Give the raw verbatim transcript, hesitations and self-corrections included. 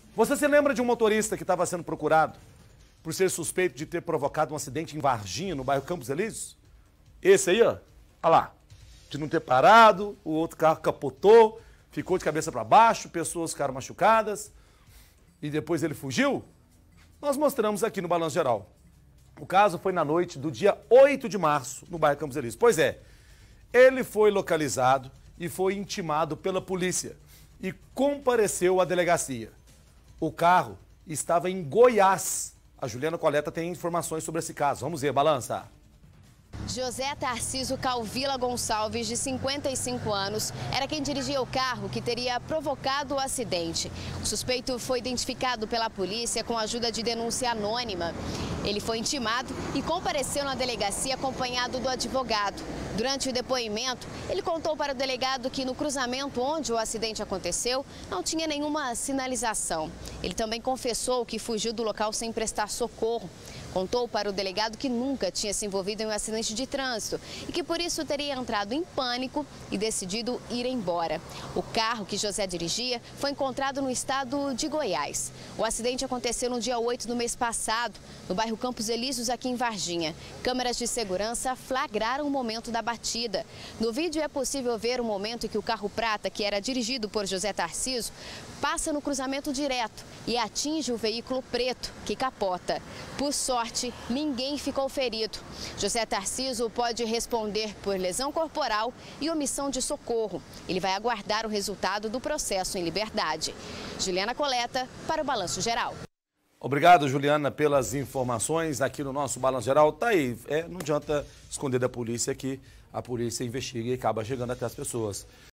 Você se lembra de um motorista que estava sendo procurado por ser suspeito de ter provocado um acidente em Varginha, no bairro Campos Elíseos? Esse aí, ó, olha lá, de não ter parado, o outro carro capotou, ficou de cabeça para baixo, pessoas ficaram machucadas e depois ele fugiu? Nós mostramos aqui no Balanço Geral. O caso foi na noite do dia oito de março, no bairro Campos Elíseos. Pois é, ele foi localizado e foi intimado pela polícia e compareceu à delegacia. O carro estava em Goiás. A Juliana Coleta tem informações sobre esse caso. Vamos ver, Balança. José Tarcísio Calvila Gonçalves, de cinquenta e cinco anos, era quem dirigia o carro que teria provocado o acidente. O suspeito foi identificado pela polícia com a ajuda de denúncia anônima. Ele foi intimado e compareceu na delegacia acompanhado do advogado. Durante o depoimento, ele contou para o delegado que no cruzamento onde o acidente aconteceu não tinha nenhuma sinalização. Ele também confessou que fugiu do local sem prestar socorro. Contou para o delegado que nunca tinha se envolvido em um acidente de trânsito e que por isso teria entrado em pânico e decidido ir embora. O carro que José dirigia foi encontrado no estado de Goiás. O acidente aconteceu no dia oito do mês passado, no bairro Campos Elíseos, aqui em Varginha. Câmeras de segurança flagraram o momento da batida. No vídeo é possível ver o momento em que o carro prata, que era dirigido por José Tarcísio, passa no cruzamento direto e atinge o veículo preto, que capota. Por sorte, ninguém ficou ferido. José Tarcísio pode responder por lesão corporal e omissão de socorro. Ele vai aguardar o resultado do processo em liberdade. Juliana Coleta, para o Balanço Geral. Obrigado, Juliana, pelas informações aqui no nosso Balanço Geral. Tá aí, é, não adianta esconder da polícia que a polícia investiga e acaba chegando até as pessoas.